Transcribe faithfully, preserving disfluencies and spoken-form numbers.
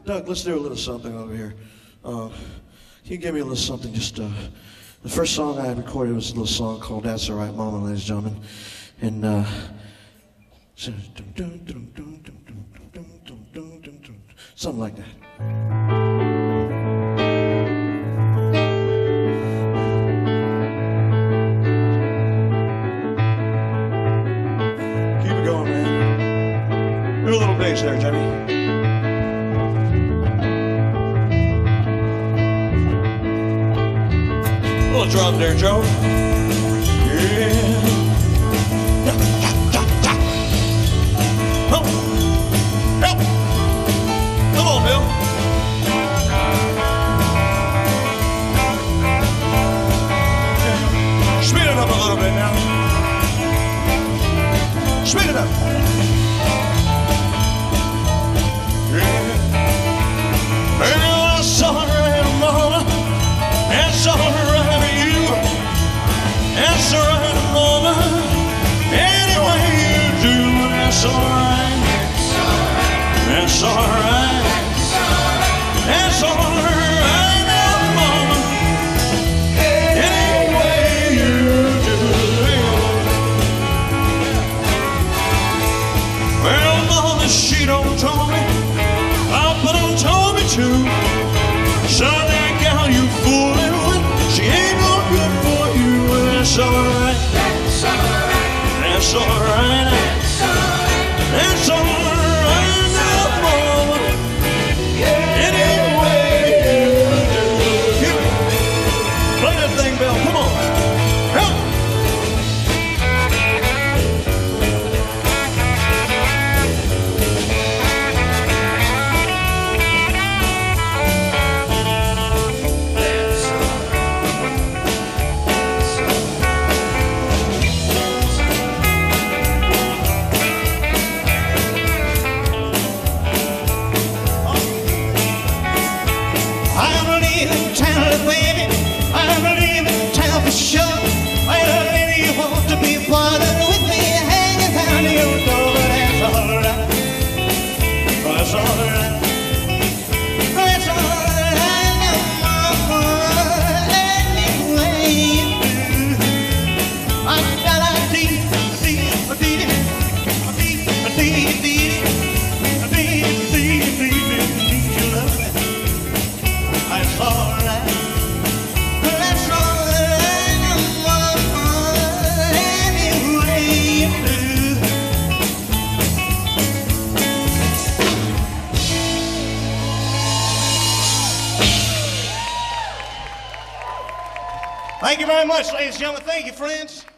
Doug, let's do a little something over here. Uh, can you give me a little something? Just uh, the first song I recorded was a little song called "That's All Right, Mama," ladies and gentlemen, and uh, something like that. Keep it going, man. Do a little bass there, Jimmy. Little drum there, Joe. Yeah. Oh. Help. Come on, Bill. Speed it up a little bit now. Speed it up. Yeah. Well, that's all right, Mama. That's all right. That's all right, Mama. Any way you do, that's all right. That's all right. That's all right, now, Mama. Any way you do. Well, Mama, she don't tell me. I put on Tommy too. Son, that gal you fooling with, she ain't no good for you. That's all right. That's all right. That's all right. That's all right now, Mama. Any way you do. Play that thing, Bill. Come on. Help. Thank you very much, ladies and gentlemen. Thank you, friends.